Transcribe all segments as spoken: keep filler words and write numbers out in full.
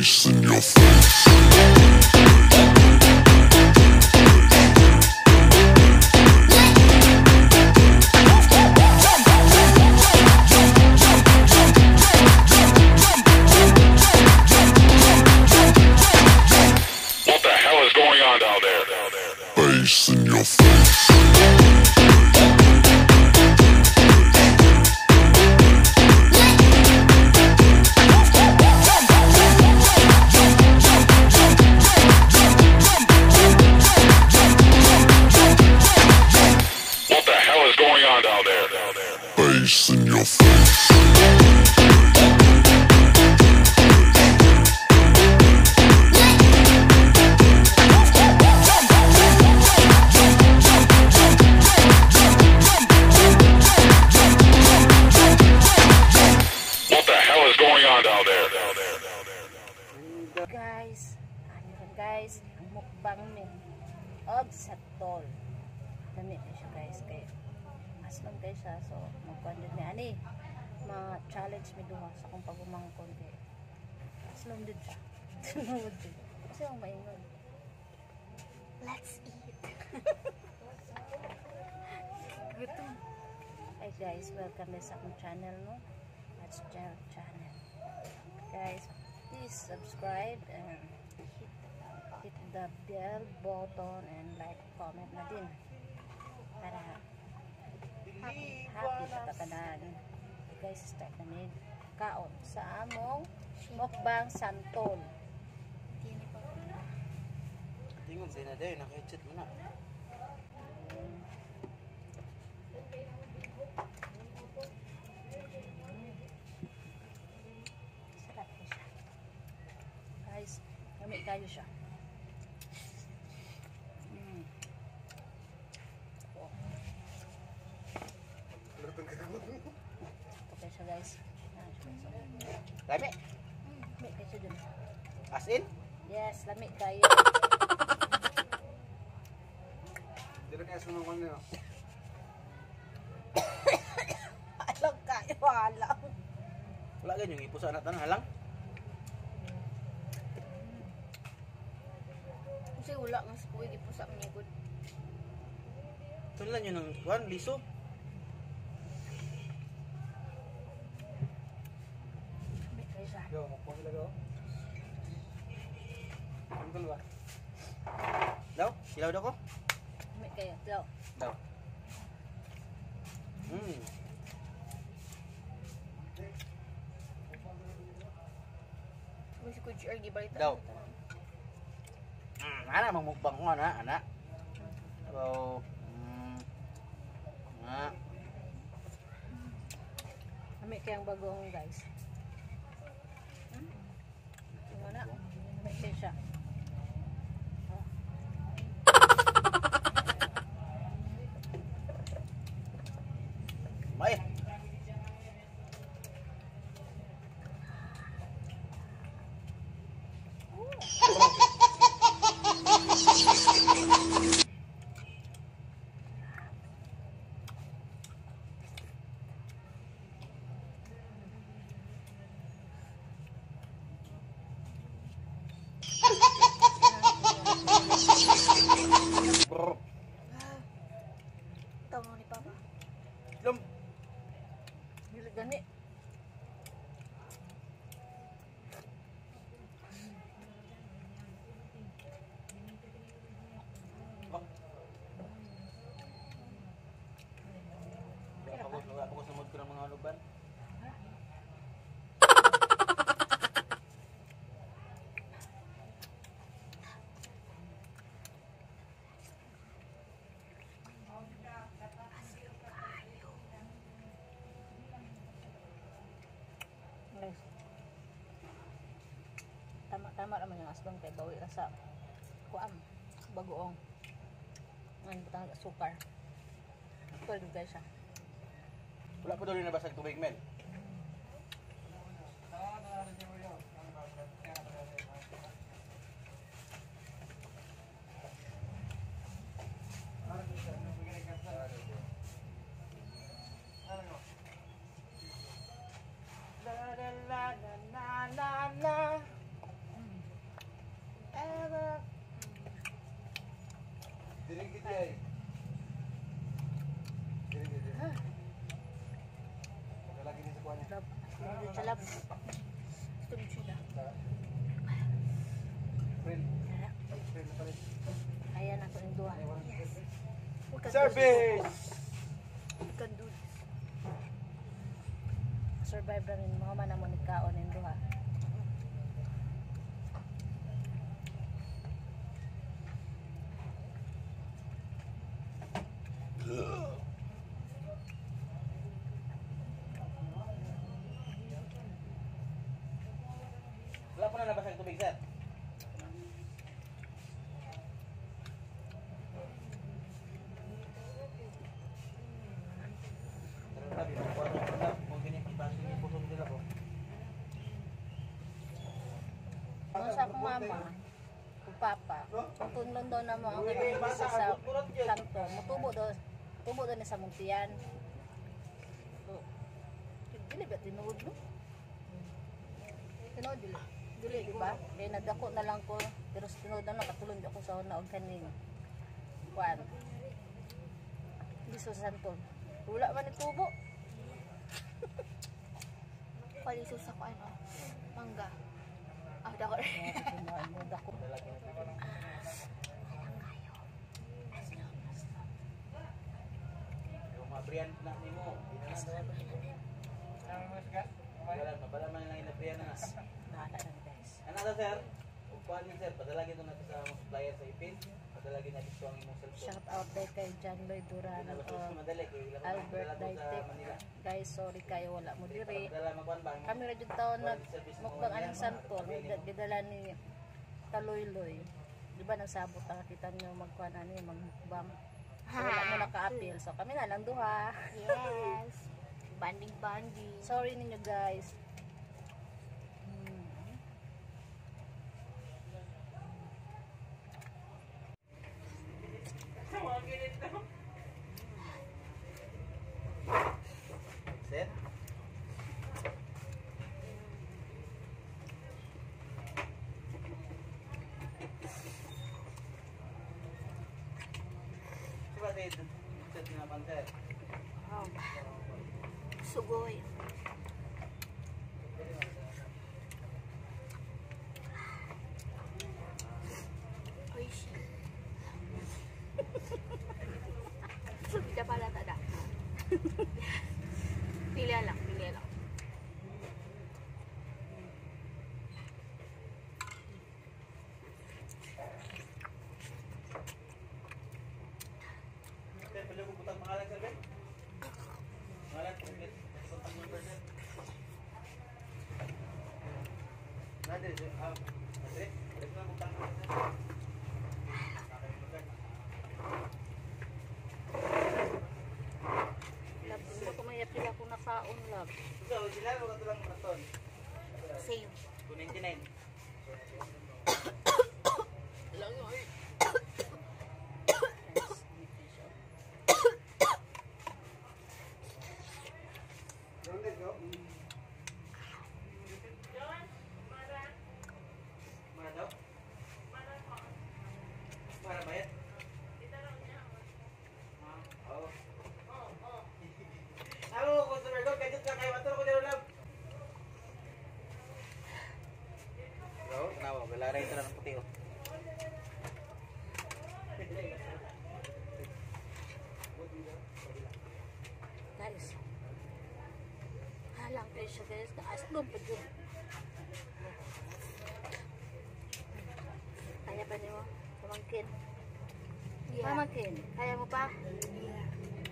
Bass in your face. What the hell is going on down there? Bass in your face. What the hell is going on down there? Bass in your face. What the hell is going on down there? Guys, ano rin guys, ang mukbang ni og sa tol. Dami na siya guys, kay mas lang guys siya, so magkuhan din ni ani ma-challenge mi duha sa akong pagumangkon kay mas lang din siya. Tunod din. Kasi ang maingon. Let's eat. Gutom. Hi guys, welcome din sa akong channel no. That's Gerald channel. Guys, please subscribe and hit, hit the bell button and like, comment na din para happy, happy sa tatanan. Okay guys, start namin kaon sa among mukbang santol. Tingon sa na day, naka-headset mo na. Sarap na siya. Guys, gamit kayo siya. Mm. Oh. Okay siya guys. Ah, siya. Lami? Lami kayo siya dun. As in? Yes, lami kayo. Dito kaya sunong ko nyo. Alam kayo, alam. Wala ganyan, yung ipusa natin, halang. Kasi wala nga sa kuwig ipusa niya good. Tulan yun ng kuhan, liso. Lami kayo siya. Yo, makapang sila ko. Ang ba? Daw? Silaw daw ko? Lami kayo. Daw. Daw. Hmm. Kasi ko G R gibalita. Daw. Hmm, ana mamukbang ko ana, ana. So, hmm. Nga. Lami kayang bagong guys. Hmm? Ano na? Lami kayo siya. Oh. May. Brr. Tawo ni Papa. Lum. Dili gani. Pagos, pagos na ko ng mga luban. Guys. Tama-tama naman yung asbang kay bawi ra sa kuam bagoong. Ngan butang sukar. Pwede guys siya. Wala pa daw rin nabasag tubig, men. Medyo salap. Gusto mo sila. Ayan ako ng duha. Service! You can do this. Survive na rin mga manamon ni kaon ng duha. Wala po na nabasa ng tubig, sir. Ano sa akong mama, kung papa, kung tunlon daw na mo ang kanang sa santo, mutubo daw, tubo daw ni sa mungtiyan. So, dili ba tinuod no? Tinuod dili. Dili, di ba? Kaya nagdako na lang ko, pero sa tinuod na nakatulong di ako sa una og kaning kuan. Liso sa santo. Wala man itubo. Paliso sa ko ano. Mangga. Ah, dako rin. Kaya tinuod mo dako. Yung mga brian na ni mo. Wala, mabala man lang inabrian na. Nahala na guys. Ano na, sir? Upuan niyo, sir. Padalagin ito natin sa mga supplier sa ipin. Padalagin natin ito ang imong cellphone. Shout out day kay John Lloyd Duran Ano, o mas madali. Kaya ilang Albert madala doon sa Daitek. Manila. Guys, sorry kayo wala mo diri. Padala makuan ba? Kami ra jud taon nag mukbang anong santol, gidala ni Kaloyloy. Di ba nagsabot ang kita niyo magkuan ani magmukbang. So, wala mo naka-appeal. So kami na lang duha. Yes. Banding banding. Sorry ninyo guys. Hmm. Sir? Diba tayo set na pan, sir? Oh. Sugoy. Oy, shit. Sudah pala tada. Pili lang, pili lang. Sir, pwede ko butang pangalan, sir, Ben? Pangalan, complete. Contact number, sir. Nandun, sir. Ah, Andre, pwede ko na butang pangalan, sir. Lab, hindi ko may appeal ako nakaon lab. So, sila, wala ito lang mga ton. Same. two ninety-nine. Lang yun. Mana daw? Para bayad? Oo. Ako, customer ko, gadget ka kayo. Maturo ko dito lang. Bro, nawa, wala rin ito ng puti oh. Guys. Halang presyo guys. Taas doon pa dyan. Kaya pa niyo? Pamangkin. Yeah. Pamangkin. Kaya mo pa? Yeah.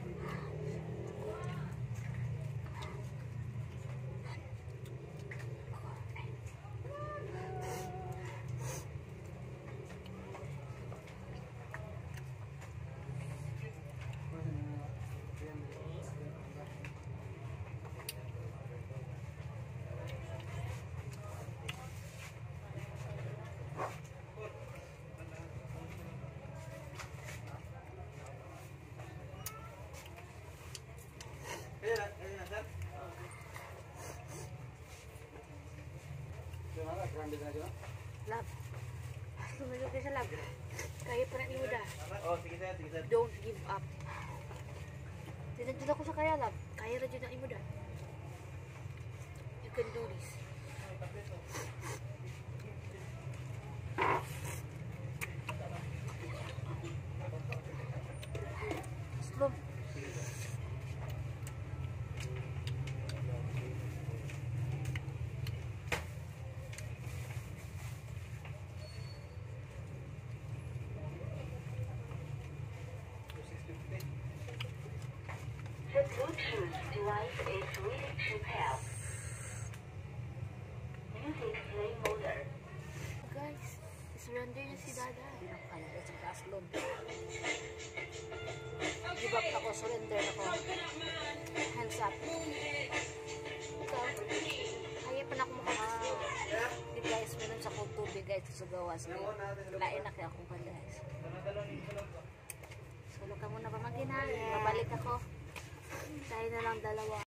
Ayan na, ayan na, sir. Yung mga, grande na dyan. Love. Sumunod ka sa lab. Kaya pa rin mo da. Oh, sige sir, sige sir. Don't give up. Tinadjud ako sa kaya lab. Kaya ra jud ang imo da. You can do this. Slow. The Bluetooth device is ready to pair. Music play mode. Guys, surrender niya si Dada. Hindi na kaya sa gaslon. Give up ako, surrender ako. Hands up. Ikaw, kaya pa na ako makakasya. Di guys, meron sa kong tubig guys sa gawas. Lain na kaya ako pa guys. Solo ka muna pamangkin ha. Babalik ako. Tayo na lang dalawa.